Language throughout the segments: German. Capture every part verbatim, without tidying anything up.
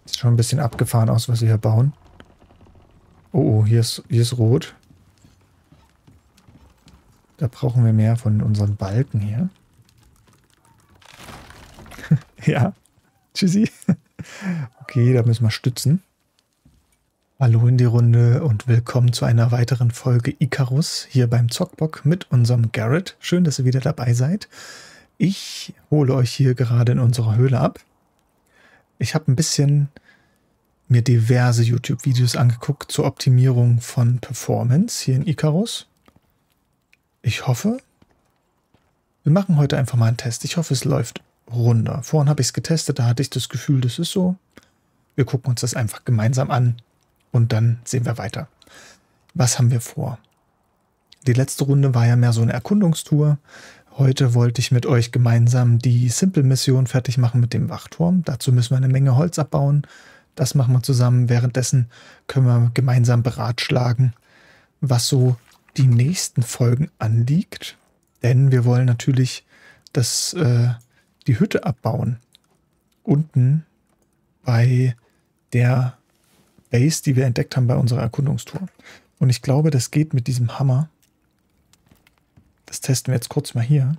Sieht schon ein bisschen abgefahren aus, was wir hier bauen. Oh, oh, hier ist, hier ist rot. Da brauchen wir mehr von unseren Balken hier. Ja, tschüssi. Okay, da müssen wir stützen. Hallo in die Runde und willkommen zu einer weiteren Folge Icarus hier beim Zockbock mit unserem Garrett. Schön, dass ihr wieder dabei seid. Ich hole euch hier gerade in unserer Höhle ab. Ich habe ein bisschen mir diverse YouTube-Videos angeguckt zur Optimierung von Performance hier in Icarus. Ich hoffe, wir machen heute einfach mal einen Test. Ich hoffe, es läuft runter. Vorhin habe ich es getestet, da hatte ich das Gefühl, das ist so. Wir gucken uns das einfach gemeinsam an und dann sehen wir weiter. Was haben wir vor? Die letzte Runde war ja mehr so eine Erkundungstour. Heute wollte ich mit euch gemeinsam die Simple-Mission fertig machen mit dem Wachturm. Dazu müssen wir eine Menge Holz abbauen. Das machen wir zusammen. Währenddessen können wir gemeinsam beratschlagen, was so die nächsten Folgen anliegt. Denn wir wollen natürlich das, äh, die Hütte abbauen. Unten bei der Base, die wir entdeckt haben bei unserer Erkundungstour. Und ich glaube, das geht mit diesem Hammer. Das testen wir jetzt kurz mal hier.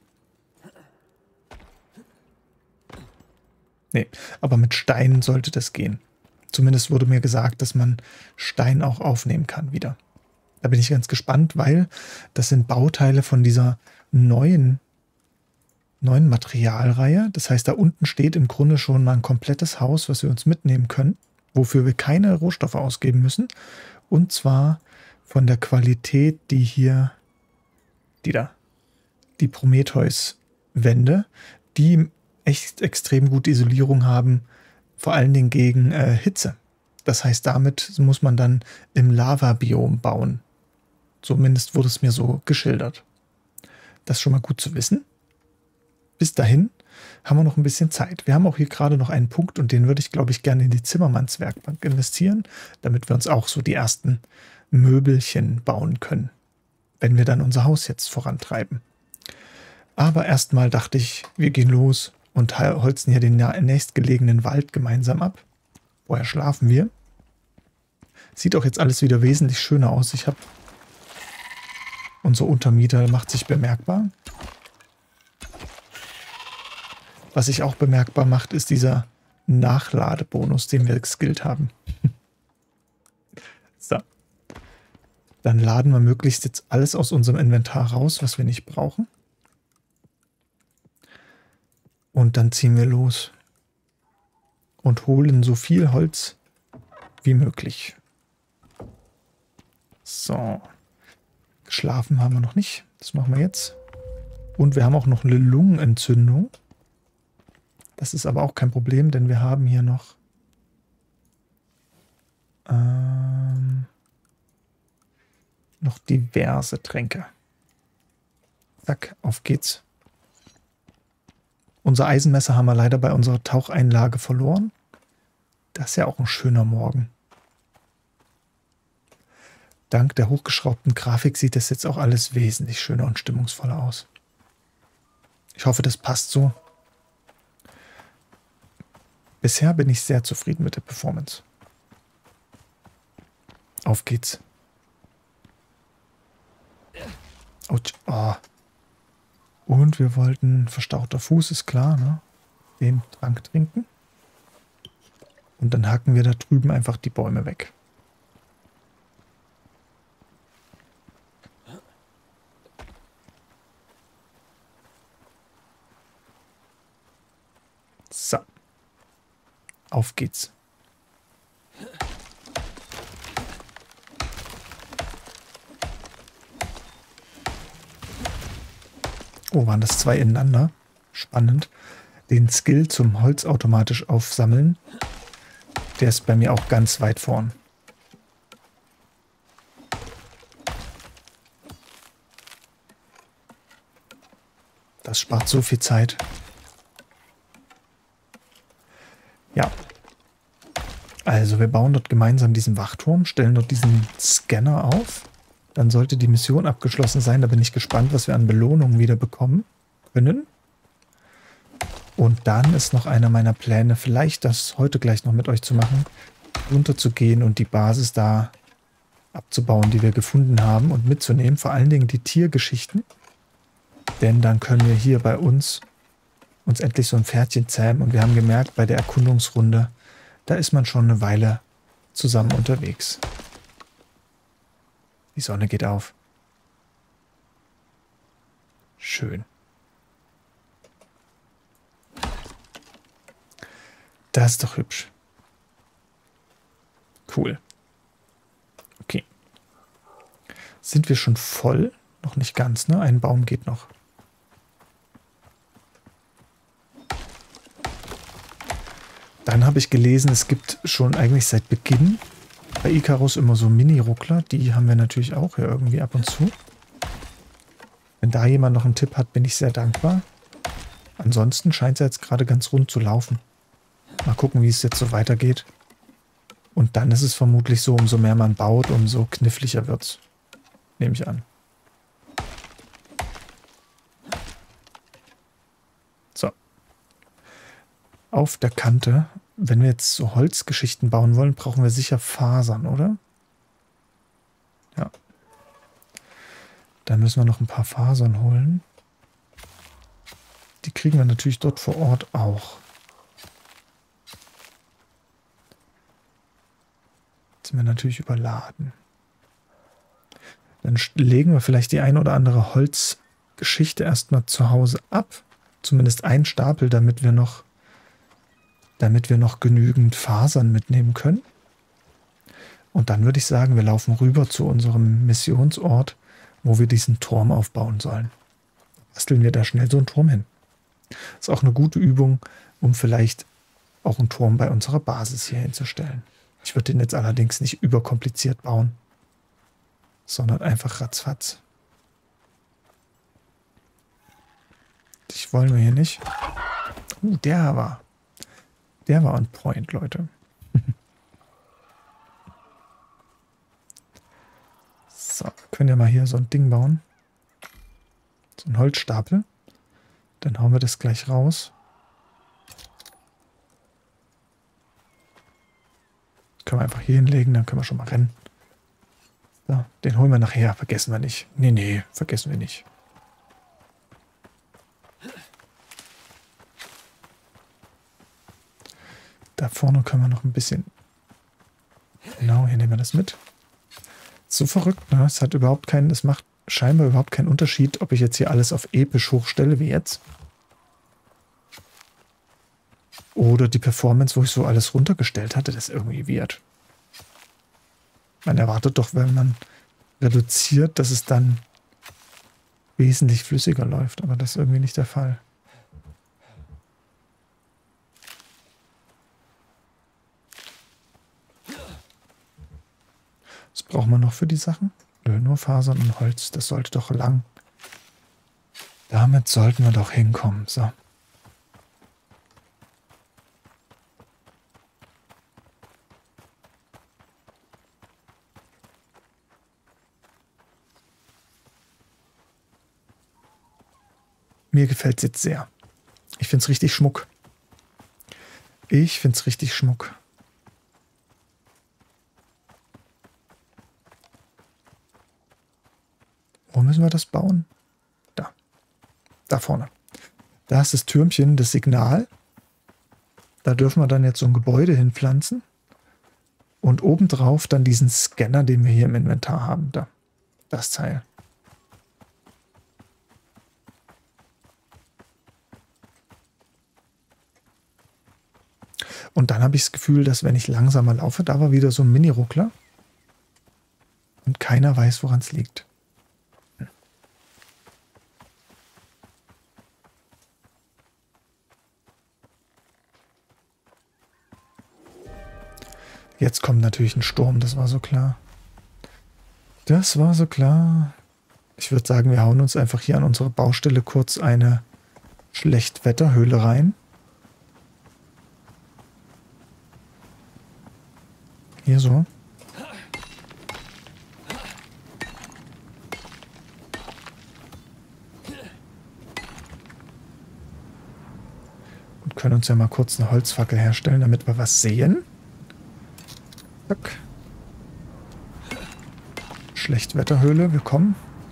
Nee, aber mit Stein sollte das gehen. Zumindest wurde mir gesagt, dass man Stein auch aufnehmen kann wieder. Da bin ich ganz gespannt, weil das sind Bauteile von dieser neuen, neuen Materialreihe. Das heißt, da unten steht im Grunde schon mal ein komplettes Haus, was wir uns mitnehmen können, wofür wir keine Rohstoffe ausgeben müssen. Und zwar von der Qualität, die hier, die da, die Prometheus-Wände, die echt extrem gute Isolierung haben, vor allen Dingen gegen äh, Hitze. Das heißt, damit muss man dann im Lavabiom bauen. Zumindest wurde es mir so geschildert. Das ist schon mal gut zu wissen. Bis dahin haben wir noch ein bisschen Zeit. Wir haben auch hier gerade noch einen Punkt und den würde ich, glaube ich, gerne in die Zimmermannswerkbank investieren, damit wir uns auch so die ersten Möbelchen bauen können, wenn wir dann unser Haus jetzt vorantreiben. Aber erstmal dachte ich, wir gehen los und holzen hier den nächstgelegenen Wald gemeinsam ab. Vorher schlafen wir. Sieht auch jetzt alles wieder wesentlich schöner aus. Ich habe unser Untermieter macht sich bemerkbar. Was sich auch bemerkbar macht, ist dieser Nachladebonus, den wir geskillt haben. So. Dann laden wir möglichst jetzt alles aus unserem Inventar raus, was wir nicht brauchen. Und dann ziehen wir los und holen so viel Holz wie möglich. So. Geschlafen haben wir noch nicht. Das machen wir jetzt. Und wir haben auch noch eine Lungenentzündung. Das ist aber auch kein Problem, denn wir haben hier noch ähm, noch diverse Tränke. Zack, auf geht's. Unser Eisenmesser haben wir leider bei unserer Taucheinlage verloren. Das ist ja auch ein schöner Morgen. Dank der hochgeschraubten Grafik sieht das jetzt auch alles wesentlich schöner und stimmungsvoller aus. Ich hoffe, das passt so. Bisher bin ich sehr zufrieden mit der Performance. Auf geht's. Oh. Und wir wollten, verstauchter Fuß ist klar, ne? Den Trank trinken. Und dann hacken wir da drüben einfach die Bäume weg. So. Auf geht's. Oh, waren das zwei ineinander? Spannend. Den Skill zum Holz automatisch aufsammeln, der ist bei mir auch ganz weit vorn. Das spart so viel Zeit. Ja. Also wir bauen dort gemeinsam diesen Wachturm, stellen dort diesen Scanner auf. Dann sollte die Mission abgeschlossen sein. Da bin ich gespannt, was wir an Belohnungen wieder bekommen können. Und dann ist noch einer meiner Pläne, vielleicht das heute gleich noch mit euch zu machen, runterzugehen und die Basis da abzubauen, die wir gefunden haben und mitzunehmen. Vor allen Dingen die Tiergeschichten. Denn dann können wir hier bei uns uns endlich so ein Pferdchen zähmen. Und wir haben gemerkt, bei der Erkundungsrunde, da ist man schon eine Weile zusammen unterwegs. Die Sonne geht auf. Schön. Das ist doch hübsch. Cool. Okay. Sind wir schon voll? Noch nicht ganz, ne? Ein Baum geht noch. Dann habe ich gelesen, es gibt schon eigentlich seit Beginn bei Icarus immer so Mini-Ruckler. Die haben wir natürlich auch hier irgendwie ab und zu. Wenn da jemand noch einen Tipp hat, bin ich sehr dankbar. Ansonsten scheint es jetzt gerade ganz rund zu laufen. Mal gucken, wie es jetzt so weitergeht. Und dann ist es vermutlich so, umso mehr man baut, umso kniffliger wird es. Nehme ich an. So. Auf der Kante, wenn wir jetzt so Holzgeschichten bauen wollen, brauchen wir sicher Fasern, oder? Ja. Da müssen wir noch ein paar Fasern holen. Die kriegen wir natürlich dort vor Ort auch. Jetzt sind wir natürlich überladen. Dann legen wir vielleicht die eine oder andere Holzgeschichte erstmal zu Hause ab. Zumindest einen Stapel, damit wir noch, damit wir noch genügend Fasern mitnehmen können. Und dann würde ich sagen, wir laufen rüber zu unserem Missionsort, wo wir diesen Turm aufbauen sollen. Basteln wir da schnell so einen Turm hin. Ist auch eine gute Übung, um vielleicht auch einen Turm bei unserer Basis hier hinzustellen. Ich würde den jetzt allerdings nicht überkompliziert bauen, sondern einfach ratzfatz. Dich wollen wir hier nicht. Uh, der war. Der war on point, Leute. So, wir können ja mal hier so ein Ding bauen. So ein Holzstapel. Dann hauen wir das gleich raus. Können wir einfach hier hinlegen, dann können wir schon mal rennen. So, den holen wir nachher, vergessen wir nicht. Nee, nee, vergessen wir nicht. Da vorne können wir noch ein bisschen... Genau, hier nehmen wir das mit. So verrückt, ne? Es hat überhaupt keinen, es macht scheinbar überhaupt keinen Unterschied, ob ich jetzt hier alles auf episch hochstelle, wie jetzt. Oder die Performance, wo ich so alles runtergestellt hatte, das ist irgendwie weird. Man erwartet doch, wenn man reduziert, dass es dann wesentlich flüssiger läuft. Aber das ist irgendwie nicht der Fall. Was braucht man noch für die Sachen? Nö, nur Fasern und Holz. Das sollte doch lang. Damit sollten wir doch hinkommen. So. Mir gefällt es jetzt sehr. Ich finde es richtig schmuck. Ich finde es richtig schmuck. Wo müssen wir das bauen? Da. Da vorne. Da ist das Türmchen, das Signal. Da dürfen wir dann jetzt so ein Gebäude hinpflanzen. Und obendrauf dann diesen Scanner, den wir hier im Inventar haben. Da. Das Teil. Und dann habe ich das Gefühl, dass wenn ich langsamer laufe, da war wieder so ein Mini-Ruckler. Und keiner weiß, woran es liegt. Hm. Jetzt kommt natürlich ein Sturm, das war so klar. Das war so klar. Ich würde sagen, wir hauen uns einfach hier an unsere Baustelle kurz eine Schlechtwetterhöhle rein. Hier so. können uns ja mal kurz eine Holzfackel herstellen, damit wir was sehen. Zack. Schlechtwetterhöhle, willkommen.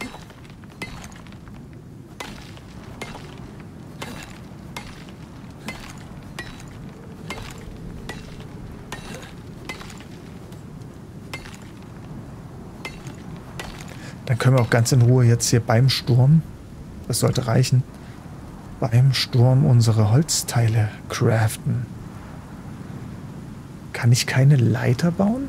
Dann können wir auch ganz in Ruhe jetzt hier beim Sturm, das sollte reichen, beim Sturm unsere Holzteile craften. Kann ich keine Leiter bauen?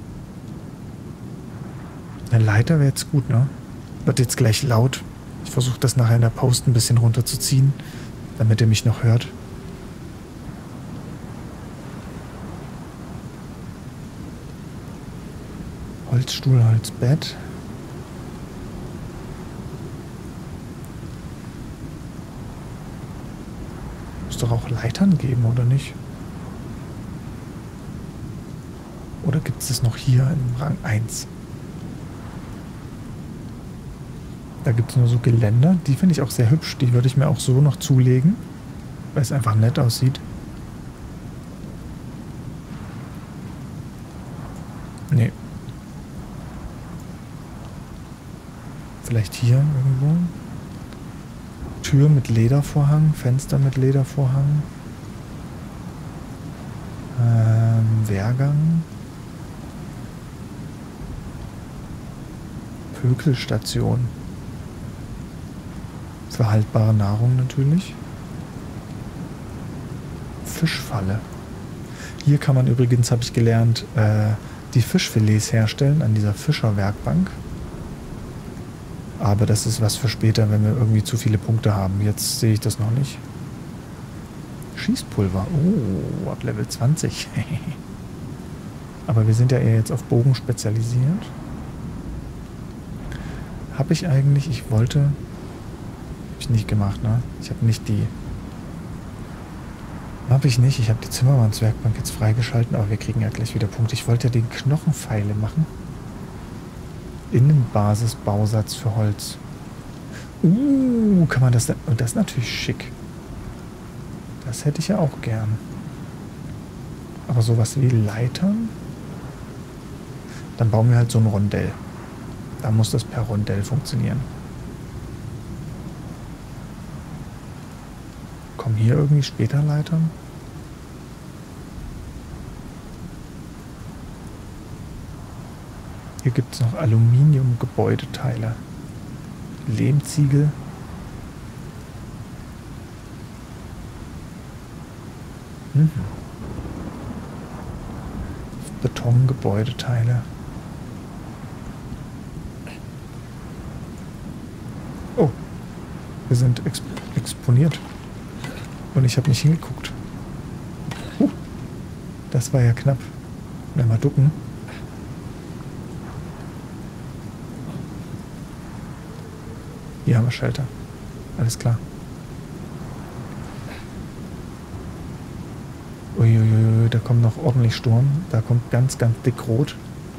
Eine Leiter wäre jetzt gut, ne? Wird jetzt gleich laut. Ich versuche das nachher in der Post ein bisschen runterzuziehen, damit ihr mich noch hört. Holzstuhl, Holzbett. Muss doch auch Leitern geben, oder nicht? Oder gibt es das noch hier im Rang eins? Da gibt es nur so Geländer. Die finde ich auch sehr hübsch. Die würde ich mir auch so noch zulegen, weil es einfach nett aussieht. Nee. Vielleicht hier irgendwo. Tür mit Ledervorhang, Fenster mit Ledervorhang. Ähm, Wehrgang. Pökelstation. Für haltbare Nahrung natürlich. Fischfalle. Hier kann man übrigens, habe ich gelernt, äh, die Fischfilets herstellen an dieser Fischerwerkbank. Aber das ist was für später, wenn wir irgendwie zu viele Punkte haben. Jetzt sehe ich das noch nicht. Schießpulver. Oh, ab Level zwanzig. Aber wir sind ja eher jetzt auf Bogen spezialisiert. Habe ich eigentlich, ich wollte... Habe ich nicht gemacht, ne? Ich habe nicht die... Habe ich nicht. Ich habe die Zimmermannswerkbank jetzt freigeschalten, aber wir kriegen ja gleich wieder Punkte. Ich wollte ja den Knochenpfeile machen. Innenbasisbausatz für Holz. Uh, kann man das denn... Und das ist natürlich schick. Das hätte ich ja auch gern. Aber sowas wie Leitern? Dann bauen wir halt so ein Rondell. Da muss das per Rondell funktionieren. Kommen hier irgendwie später Leitern? Hier gibt es noch Aluminium-Gebäudeteile. Lehmziegel. Mhm. Betongebäudeteile. Oh, wir sind exp exponiert. Und ich habe nicht hingeguckt. Uh, das war ja knapp. Wenn wir ducken. Hier haben wir Shelter. Alles klar. Uiuiui, da kommt noch ordentlich Sturm. Da kommt ganz, ganz dick rot.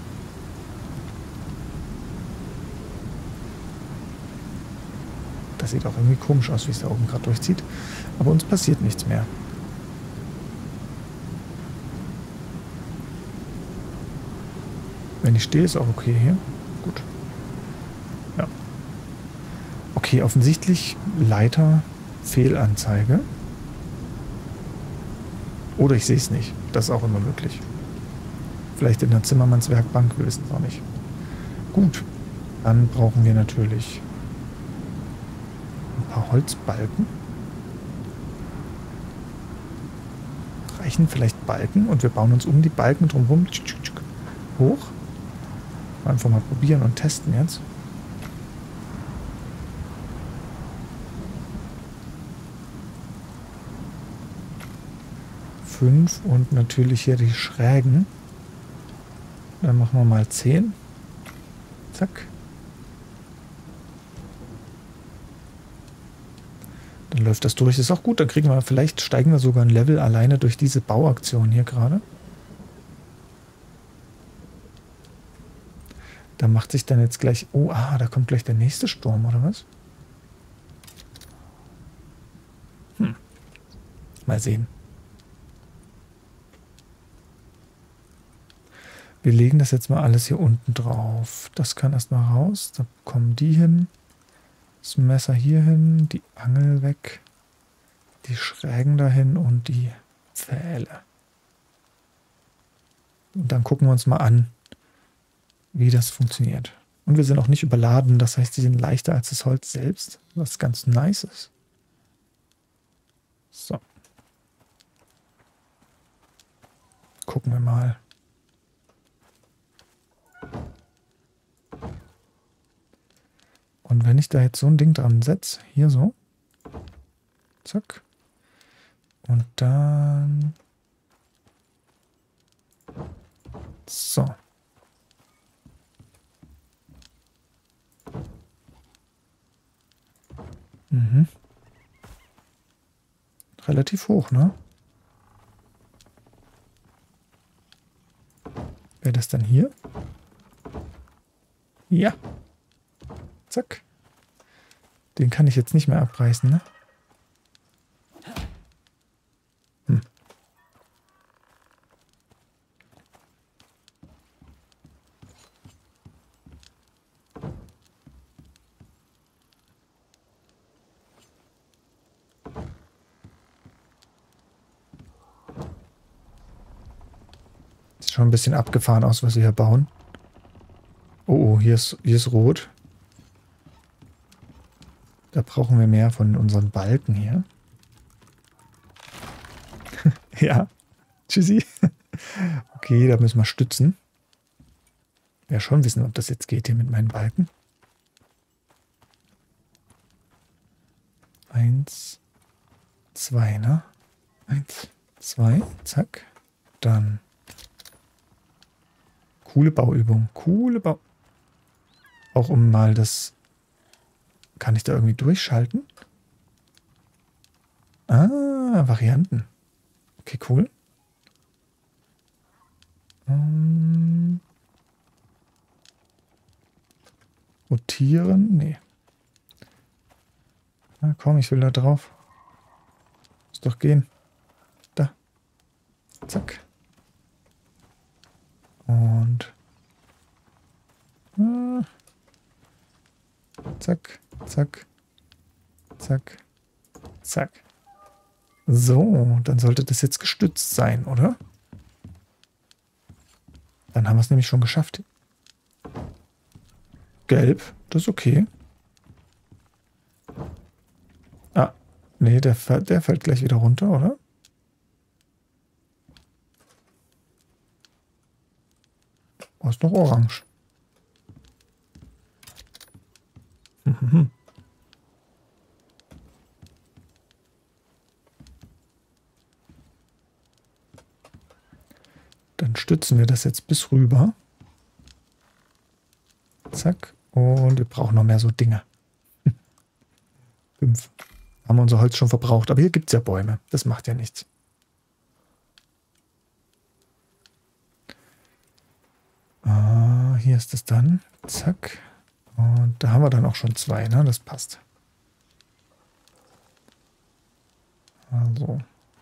Das sieht auch irgendwie komisch aus, wie es da oben gerade durchzieht. Aber uns passiert nichts mehr. Wenn ich stehe, ist auch okay hier. Gut. Ja. Okay, offensichtlich Leiter Fehlanzeige. Oder ich sehe es nicht. Das ist auch immer möglich. Vielleicht in der Zimmermannswerkbank, wir wissen es auch nicht. Gut. Dann brauchen wir natürlich ein paar Holzbalken. Reichen vielleicht Balken und wir bauen uns um die Balken drumherum hoch. Einfach mal probieren und testen jetzt. Fünf und natürlich hier die Schrägen. Dann machen wir mal zehn. Zack. Dann läuft das durch. Ist auch gut. Dann kriegen wir, vielleicht steigen wir sogar ein Level alleine durch diese Bauaktion hier gerade. Da macht sich dann jetzt gleich... Oh, ah, da kommt gleich der nächste Sturm, oder was? Hm. Mal sehen. Wir legen das jetzt mal alles hier unten drauf. Das kann erstmal raus. Da kommen die hin. Das Messer hier hin. Die Angel weg. Die Schrägen dahin und die Pfähle. Und dann gucken wir uns mal an, wie das funktioniert. Und wir sind auch nicht überladen. Das heißt, sie sind leichter als das Holz selbst. Was ganz nice ist. So. Gucken wir mal. Und wenn ich da jetzt so ein Ding dran setze, hier so, zack, und dann, so. Mhm. Relativ hoch, ne? Wäre das dann hier? Ja. Zack. Den kann ich jetzt nicht mehr abreißen, ne? Hm. Sieht schon ein bisschen abgefahren aus, was wir hier bauen. Oh, oh, hier ist, hier ist rot. Da brauchen wir mehr von unseren Balken hier. Ja, tschüssi. Okay, da müssen wir stützen. Ja, schon wissen, ob das jetzt geht hier mit meinen Balken. Eins, zwei, ne? Eins, zwei, zack. Dann coole Bauübung. Coole Bau... Auch um mal das... Kann ich da irgendwie durchschalten? Ah, Varianten. Okay, cool. Ähm, rotieren? Nee. Na komm, ich will da drauf. Muss doch gehen. Da. Zack. Und... Ah, zack, zack, zack, zack. So, dann sollte das jetzt gestützt sein, oder? Dann haben wir es nämlich schon geschafft. Gelb, das ist okay. Ah, nee, der, der fällt gleich wieder runter, oder? Oh, ist noch orange. Mhm. Dann stützen wir das jetzt bis rüber. Zack. Und wir brauchen noch mehr so Dinge. Fünf. Haben wir unser Holz schon verbraucht. Aber hier gibt es ja Bäume. Das macht ja nichts. Ah, hier ist es dann. Zack. Und da haben wir dann auch schon zwei, ne? Das passt. Also.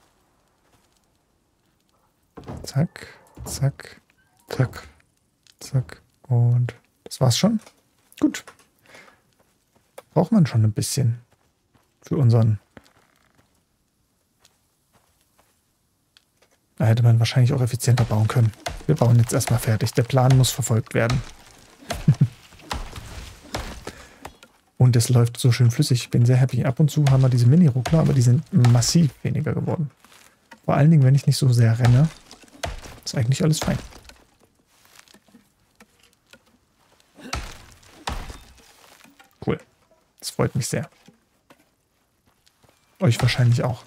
Zack, zack, zack, zack. Und das war's schon. Gut. Braucht man schon ein bisschen für unseren... Da hätte man wahrscheinlich auch effizienter bauen können. Wir bauen jetzt erstmal fertig. Der Plan muss verfolgt werden. Und es läuft so schön flüssig. Ich bin sehr happy. Ab und zu haben wir diese Mini-Ruckler, aber die sind massiv weniger geworden. Vor allen Dingen, wenn ich nicht so sehr renne, ist eigentlich alles fein. Cool. Das freut mich sehr. Euch wahrscheinlich auch.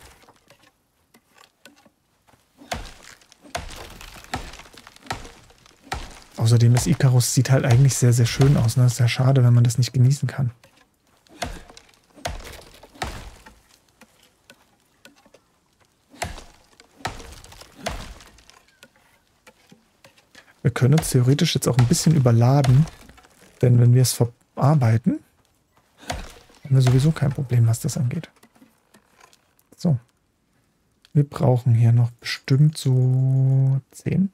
Außerdem ist Icarus sieht halt eigentlich sehr, sehr schön aus. Ne? Ist ja schade, wenn man das nicht genießen kann. Wir können uns theoretisch jetzt auch ein bisschen überladen, denn wenn wir es verarbeiten, haben wir sowieso kein Problem, was das angeht. So. Wir brauchen hier noch bestimmt so zehn.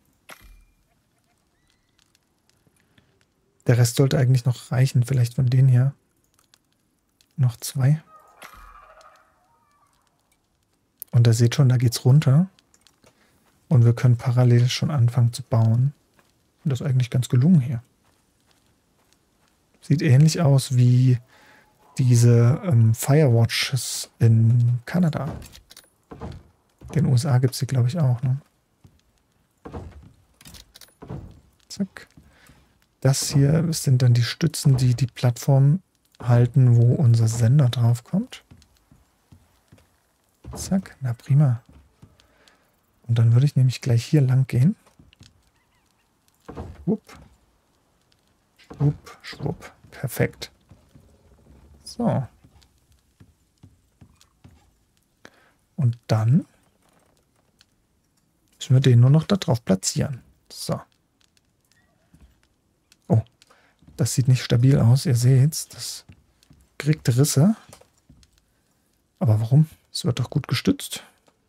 Der Rest sollte eigentlich noch reichen. Vielleicht von denen hier noch zwei. Und da seht schon, da geht's runter. Und wir können parallel schon anfangen zu bauen. Und das ist eigentlich ganz gelungen hier. Sieht ähnlich aus wie diese ähm, Firewatches in Kanada. In den U S A gibt es die, glaube ich, auch. Ne? Zack. Das hier sind dann die Stützen, die die Plattform halten, wo unser Sender drauf kommt. Zack, na prima. Und dann würde ich nämlich gleich hier lang gehen. Schwupp. Schwupp, schwupp. Perfekt. So. Und dann müssen wir den nur noch da drauf platzieren. So. Oh, das sieht nicht stabil aus. Ihr seht's, das kriegt Risse. Aber warum? Es wird doch gut gestützt.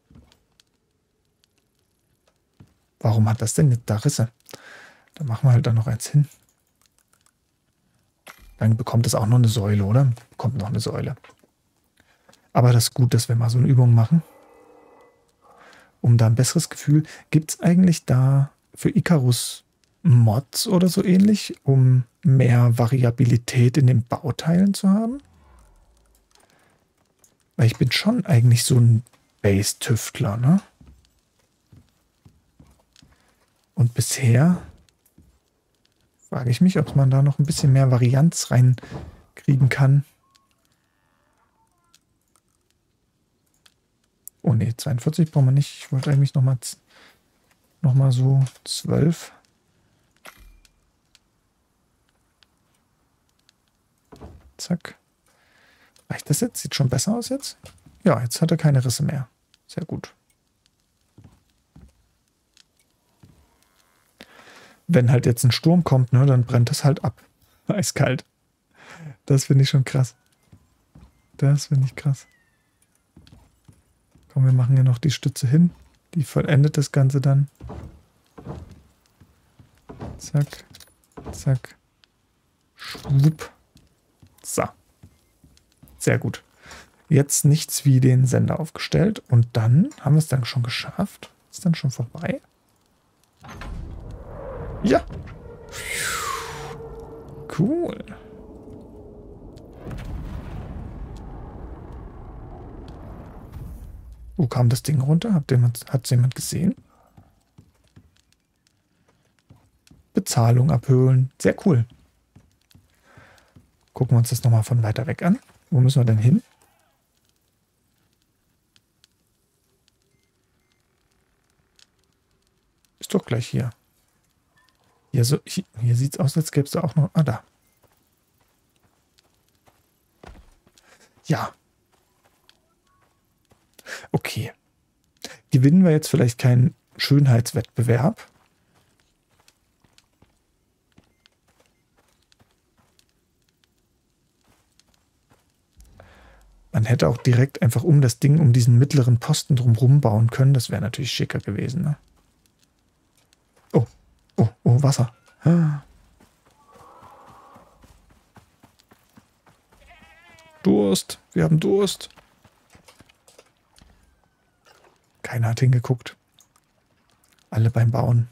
Warum hat das denn jetzt da Risse? Da machen wir halt dann noch eins hin. Dann bekommt es auch noch eine Säule, oder? Bekommt noch eine Säule. Aber das ist gut, dass wir mal so eine Übung machen. Um da ein besseres Gefühl. Gibt es eigentlich da für Icarus Mods oder so ähnlich, um mehr Variabilität in den Bauteilen zu haben? Weil ich bin schon eigentlich so ein Base-Tüftler, ne? Und bisher frage ich mich, ob man da noch ein bisschen mehr Varianz reinkriegen kann. Oh ne, zweiundvierzig brauchen wir nicht. Ich wollte eigentlich nochmal noch mal so zwölf. Zack. Reicht das jetzt? Sieht schon besser aus jetzt? Ja, jetzt hat er keine Risse mehr. Sehr gut. Wenn halt jetzt ein Sturm kommt, ne, dann brennt das halt ab. Eiskalt. Das finde ich schon krass. Das finde ich krass. Komm, wir machen hier noch die Stütze hin. Die vollendet das Ganze dann. Zack. Zack. Schwupp. So. Sehr gut. Jetzt nichts wie den Sender aufgestellt. Und dann haben wir es dann schon geschafft. Ist dann schon vorbei. Ja. Cool. Wo kam das Ding runter? Hat es jemand gesehen? Bezahlung abholen. Sehr cool. Gucken wir uns das nochmal von weiter weg an. Wo müssen wir denn hin? Ist doch gleich hier. Hier, so, hier, hier sieht es aus, als gäbe es da auch noch... Ah, da. Ja. Okay. Gewinnen wir jetzt vielleicht keinen Schönheitswettbewerb? Man hätte auch direkt einfach um das Ding, um diesen mittleren Posten drumherum bauen können. Das wäre natürlich schicker gewesen, ne? Oh, oh, oh, Wasser. Ah. Durst. Wir haben Durst. Keiner hat hingeguckt. Alle beim Bauen.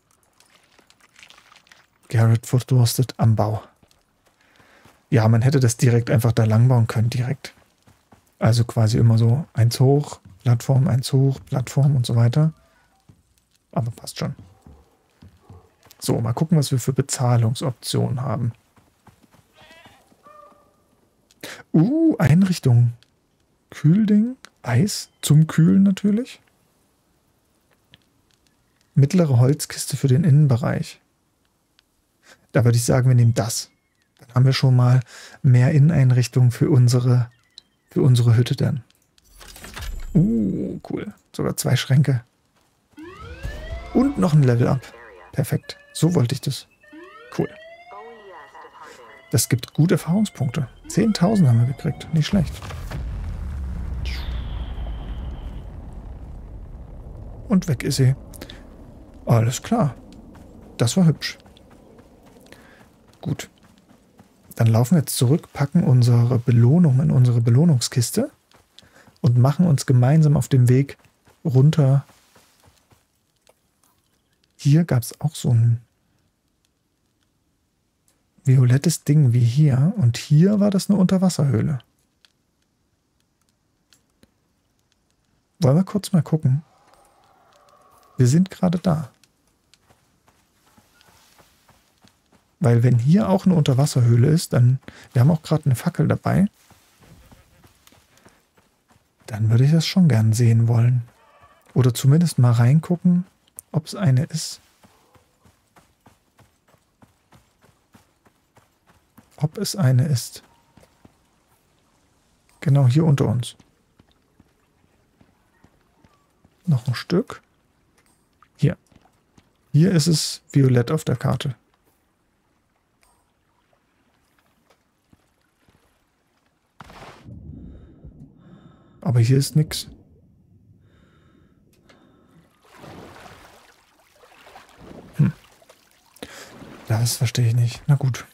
Garrett verdurstet am Bau. Ja, man hätte das direkt einfach da lang bauen können, direkt. Also quasi immer so eins hoch, Plattform, eins hoch, Plattform und so weiter. Aber passt schon. So, mal gucken, was wir für Bezahlungsoptionen haben. Uh, Einrichtung. Kühlding, Eis zum Kühlen natürlich. Mittlere Holzkiste für den Innenbereich. Da würde ich sagen, wir nehmen das. Dann haben wir schon mal mehr Inneneinrichtungen für unsere, für unsere Hütte dann. Uh, cool. Sogar zwei Schränke. Und noch ein Level-Up. Perfekt. So wollte ich das. Cool. Das gibt gute Erfahrungspunkte. zehntausend haben wir gekriegt. Nicht schlecht. Und weg ist sie. Alles klar. Das war hübsch. Gut. Dann laufen wir jetzt zurück, packen unsere Belohnung in unsere Belohnungskiste und machen uns gemeinsam auf dem Weg runter. Hier gab es auch so ein violettes Ding wie hier. Und hier war das eine Unterwasserhöhle. Wollen wir kurz mal gucken? Wir sind gerade da. Weil wenn hier auch eine Unterwasserhöhle ist, dann, wir haben auch gerade eine Fackel dabei, dann würde ich das schon gern sehen wollen. Oder zumindest mal reingucken, ob es eine ist. Ob es eine ist. Genau hier unter uns. Noch ein Stück. Hier. Hier ist es violett auf der Karte. Aber hier ist nichts. Hm. Das verstehe ich nicht. Na gut.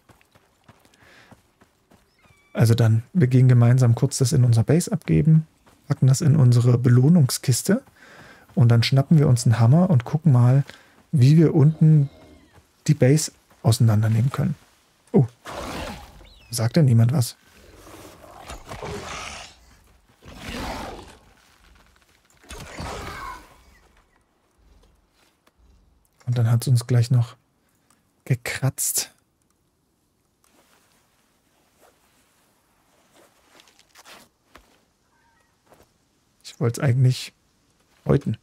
Also dann, wir gehen gemeinsam kurz das in unser Base abgeben, packen das in unsere Belohnungskiste und dann schnappen wir uns einen Hammer und gucken mal, wie wir unten die Base auseinandernehmen können. Oh, sagt denn niemand was? Und dann hat es uns gleich noch gekratzt. Ich wollte es eigentlich häuten.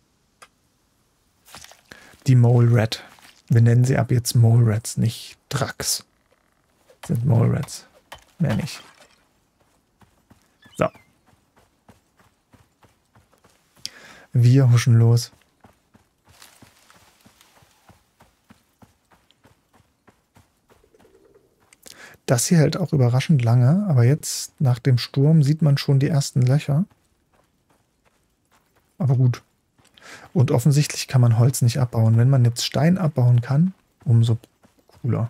Die Mole Rat. Wir nennen sie ab jetzt Mole Rats, nicht Drax. Sind Mole Rats. Mehr nicht. So. Wir huschen los. Das hier hält auch überraschend lange, aber jetzt nach dem Sturm sieht man schon die ersten Löcher. Aber gut. Und offensichtlich kann man Holz nicht abbauen. Wenn man jetzt Stein abbauen kann, umso cooler.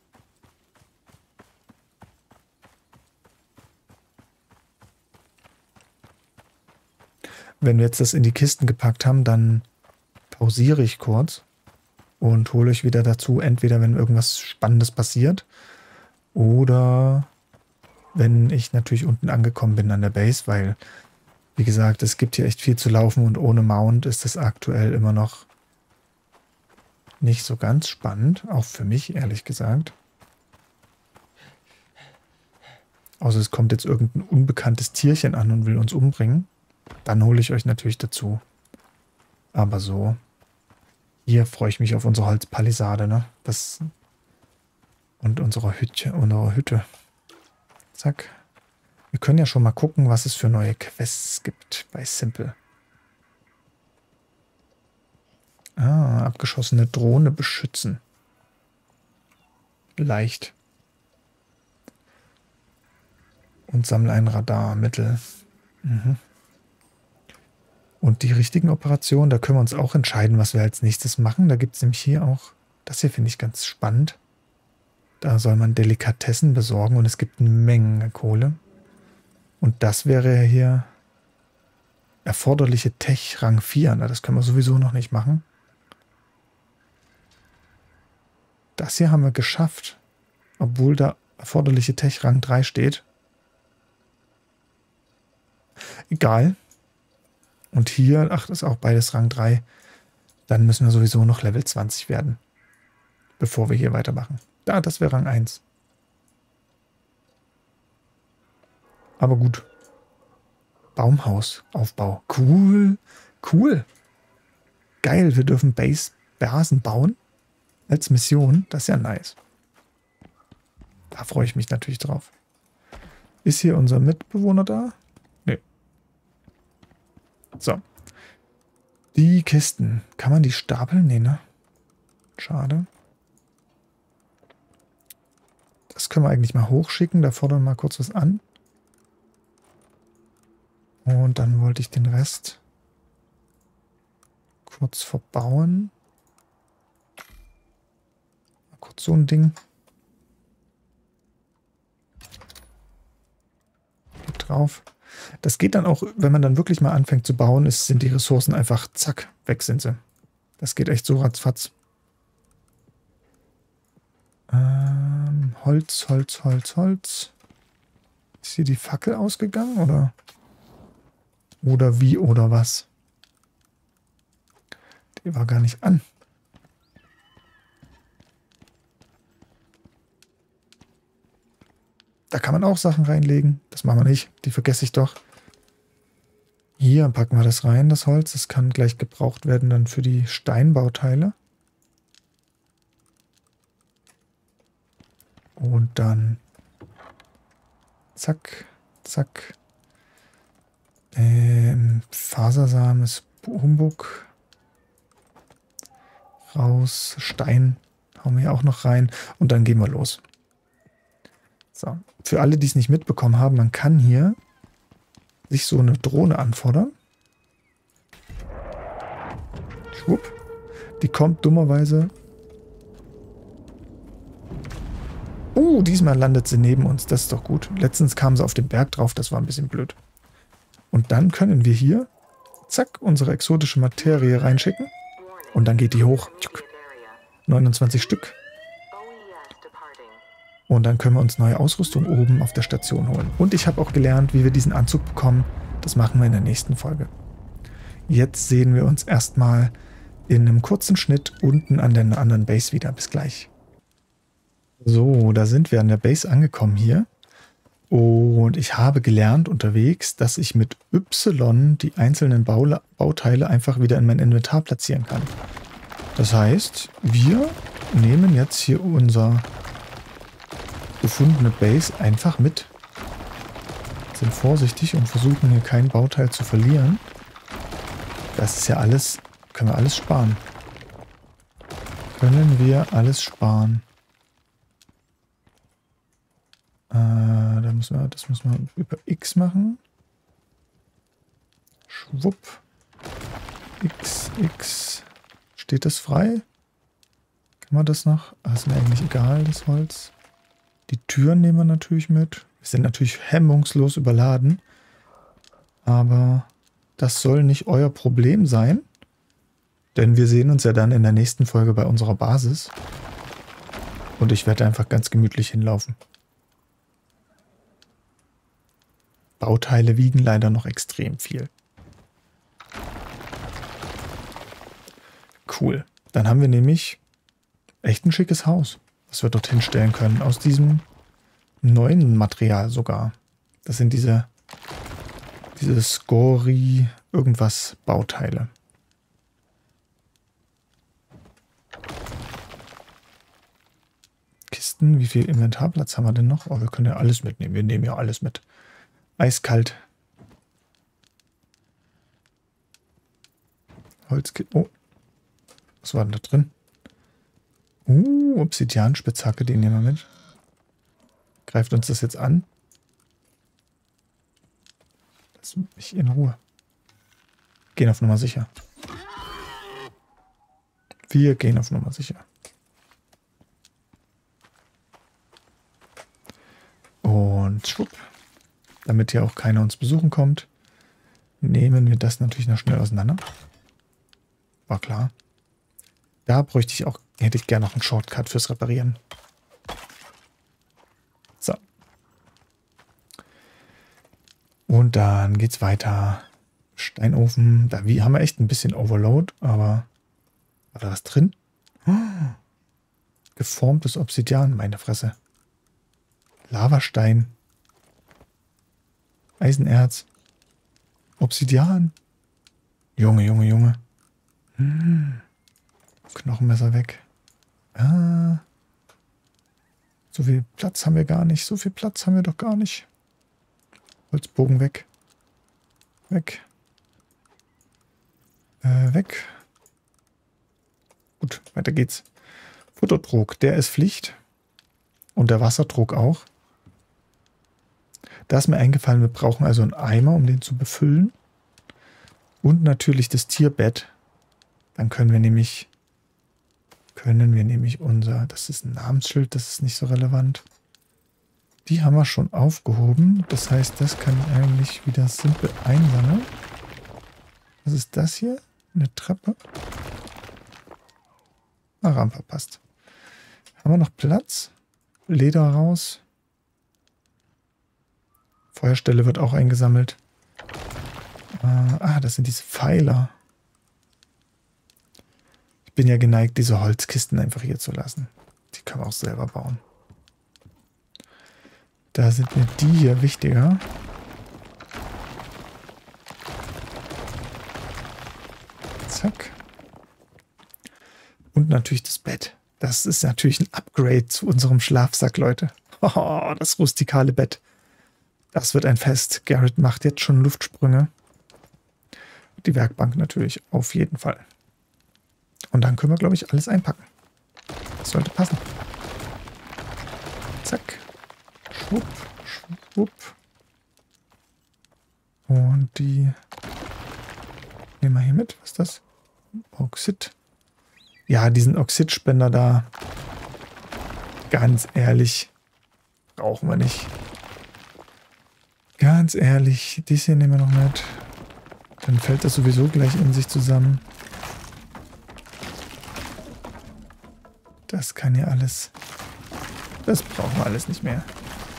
Wenn wir jetzt das in die Kisten gepackt haben, dann pausiere ich kurz und hole euch wieder dazu, entweder wenn irgendwas Spannendes passiert oder wenn ich natürlich unten angekommen bin an der Base, weil, wie gesagt, es gibt hier echt viel zu laufen und ohne Mount ist das aktuell immer noch nicht so ganz spannend, auch für mich, ehrlich gesagt. Außer es kommt jetzt irgendein unbekanntes Tierchen an und will uns umbringen. Dann hole ich euch natürlich dazu. Aber so, hier freue ich mich auf unsere Holzpalisade, ne? Das und unsere Hütte, unsere Hütte. Zack. Wir können ja schon mal gucken, was es für neue Quests gibt bei Simple. Ah, abgeschossene Drohne beschützen. Leicht. Und sammle ein Radarmittel. Mhm. Und die richtigen Operationen, da können wir uns auch entscheiden, was wir als nächstes machen. Da gibt es nämlich hier auch, das hier finde ich ganz spannend. Da soll man Delikatessen besorgen und es gibt eine Menge Kohle. Und das wäre ja hier erforderliche Tech Rang vier. Na, das können wir sowieso noch nicht machen. Das hier haben wir geschafft, obwohl da erforderliche Tech Rang drei steht. Egal. Und hier, ach, das ist auch beides Rang drei. Dann müssen wir sowieso noch Level zwanzig werden, bevor wir hier weitermachen. Da, das wäre Rang eins. Aber gut. Baumhausaufbau. Cool. Cool. Geil, wir dürfen Base Basen bauen als Mission. Das ist ja nice. Da freue ich mich natürlich drauf. Ist hier unser Mitbewohner da? Nee. So. Die Kisten. Kann man die stapeln? Nee, ne? Schade. Das können wir eigentlich mal hochschicken. Da fordern wir mal kurz was an. Und dann wollte ich den Rest kurz verbauen. Mal kurz so ein Ding. Geht drauf. Das geht dann auch, wenn man dann wirklich mal anfängt zu bauen, ist, sind die Ressourcen einfach zack, weg sind sie. Das geht echt so ratzfatz. Ähm, Holz, Holz, Holz, Holz. Ist hier die Fackel ausgegangen, oder? Oder wie, oder was? Die war gar nicht an. Da kann man auch Sachen reinlegen. Das machen wir nicht. Die vergesse ich doch. Hier packen wir das rein, das Holz. Das kann gleich gebraucht werden dann für die Steinbauteile. Und dann zack, zack. Ähm, Fasersamen ist Humbug. Raus. Stein hauen wir hier auch noch rein. Und dann gehen wir los. So. Für alle, die es nicht mitbekommen haben, man kann hier sich so eine Drohne anfordern. Schwupp. Die kommt dummerweise. Uh, diesmal landet sie neben uns. Das ist doch gut. Letztens kam sie auf den Berg drauf. Das war ein bisschen blöd. Und dann können wir hier, zack, unsere exotische Materie reinschicken. Und dann geht die hoch. neunundzwanzig Stück. Und dann können wir uns neue Ausrüstung oben auf der Station holen. Und ich habe auch gelernt, wie wir diesen Anzug bekommen. Das machen wir in der nächsten Folge. Jetzt sehen wir uns erstmal in einem kurzen Schnitt unten an der anderen Base wieder. Bis gleich. So, da sind wir an der Base angekommen hier. Und ich habe gelernt unterwegs, dass ich mit Y die einzelnen Baule Bauteile einfach wieder in mein Inventar platzieren kann. Das heißt, wir nehmen jetzt hier unser gefundene Base einfach mit. Sind vorsichtig und versuchen hier kein Bauteil zu verlieren. Das ist ja alles, können wir alles sparen. Können wir alles sparen. Äh, da müssen wir, das müssen wir über X machen. Schwupp. X, X. Steht das frei? Kann man das noch? Ah, ist mir eigentlich egal, das Holz. Die Türen nehmen wir natürlich mit. Wir sind natürlich hemmungslos überladen. Aber das soll nicht euer Problem sein. Denn wir sehen uns ja dann in der nächsten Folge bei unserer Basis. Und ich werde einfach ganz gemütlich hinlaufen. Bauteile wiegen leider noch extrem viel. Cool. Dann haben wir nämlich echt ein schickes Haus, was wir dorthin stellen können. Aus diesem neuen Material sogar. Das sind diese, diese Scori irgendwas Bauteile. Kisten, wie viel Inventarplatz haben wir denn noch? Oh, wir können ja alles mitnehmen. Wir nehmen ja alles mit. Eiskalt. Holzkiste. Oh. Was war denn da drin? Uh, Obsidian-Spitzhacke, die nehmen wir mit. Greift uns das jetzt an? Lass mich in Ruhe. Gehen auf Nummer sicher. Wir gehen auf Nummer sicher. Und schwupp. Damit hier auch keiner uns besuchen kommt, nehmen wir das natürlich noch schnell auseinander. War klar. Da bräuchte ich auch, hätte ich gerne noch einen Shortcut fürs Reparieren. So. Und dann geht's weiter. Steinofen. Da wie, haben wir echt ein bisschen Overload, aber war da was drin? Oh. Geformtes Obsidian, meine Fresse. Lavastein. Eisenerz. Obsidian. Junge, Junge, Junge. Hm. Knochenmesser weg. Ah. So viel Platz haben wir gar nicht. So viel Platz haben wir doch gar nicht. Holzbogen weg. Weg. Äh, weg. Gut, weiter geht's. Futterdruck, der ist Pflicht. Und der Wasserdruck auch. Da ist mir eingefallen, wir brauchen also einen Eimer, um den zu befüllen. Und natürlich das Tierbett. Dann können wir nämlich, können wir nämlich unser, das ist ein Namensschild, das ist nicht so relevant. Die haben wir schon aufgehoben. Das heißt, das kann ich eigentlich wieder simpel einsammeln. Was ist das hier? Eine Treppe? Ah, Rampe passt. Haben wir noch Platz? Leder raus. Feuerstelle wird auch eingesammelt. Äh, ah, das sind diese Pfeiler. Ich bin ja geneigt, diese Holzkisten einfach hier zu lassen. Die können wir auch selber bauen. Da sind mir die hier wichtiger. Zack. Und natürlich das Bett. Das ist natürlich ein Upgrade zu unserem Schlafsack, Leute. Oh, das rustikale Bett. Das wird ein Fest. Garrett macht jetzt schon Luftsprünge. Die Werkbank natürlich auf jeden Fall. Und dann können wir, glaube ich, alles einpacken. Das sollte passen. Zack. Schwupp, schwupp. Und die nehmen wir hier mit. Was ist das? Oxid. Ja, diesen Oxidspender da. Ganz ehrlich. Brauchen wir nicht. Ganz ehrlich. Dies hier nehmen wir noch mit. Dann fällt das sowieso gleich in sich zusammen. Das kann ja alles. Das brauchen wir alles nicht mehr.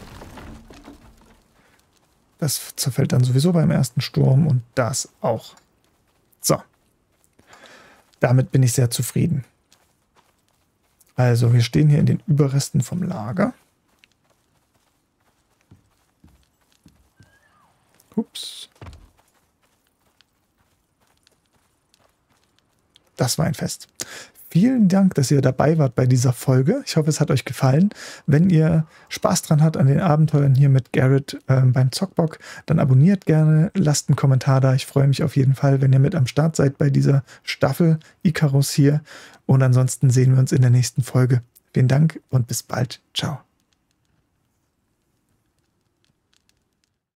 Das zerfällt dann sowieso beim ersten Sturm und das auch. So. Damit bin ich sehr zufrieden. Also, wir stehen hier in den Überresten vom Lager. Ups. Das war ein Fest. Vielen Dank, dass ihr dabei wart bei dieser Folge. Ich hoffe, es hat euch gefallen. Wenn ihr Spaß dran habt an den Abenteuern hier mit Garrett äh, beim Zockbock, dann abonniert gerne, lasst einen Kommentar da. Ich freue mich auf jeden Fall, wenn ihr mit am Start seid bei dieser Staffel Icarus hier. Und ansonsten sehen wir uns in der nächsten Folge. Vielen Dank und bis bald. Ciao.